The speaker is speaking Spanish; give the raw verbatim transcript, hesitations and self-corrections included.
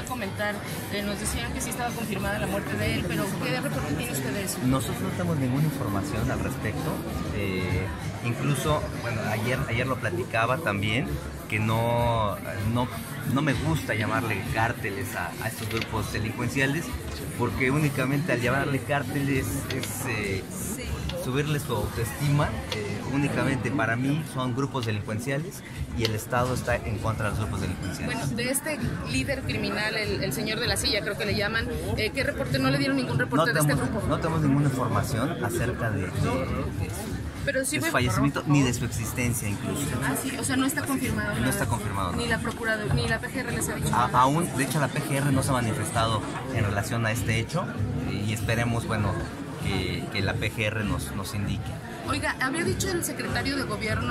comentar, eh, nos decían que sí estaba confirmada la muerte de él, pero ¿qué reporte tiene usted de eso? Nosotros no tenemos ninguna información al respecto. Eh, incluso, bueno, ayer, ayer lo platicaba también, que no, no, no me gusta llamarle cárteles a, a estos grupos delincuenciales, porque únicamente al llamarle cárteles es eh, subirles su autoestima. Eh, únicamente para mí son grupos delincuenciales y el Estado está en contra de los grupos delincuenciales. Bueno, de este líder criminal, el, el señor de la silla, creo que le llaman, eh, ¿qué reporte? ¿No le dieron ningún reporte no de tenemos, este grupo? No tenemos ninguna información acerca de, de, de Pero sí de su fue... fallecimiento ni de su existencia incluso. Ah, sí, o sea, no está confirmado. No nada. está confirmado. Ni la Procuraduría, ni la P G R les ha dicho A, nada. aún, de hecho, la P G R no se ha manifestado en relación a este hecho y esperemos, bueno, que, que la P G R nos, nos indique. Oiga, había dicho el secretario de Gobierno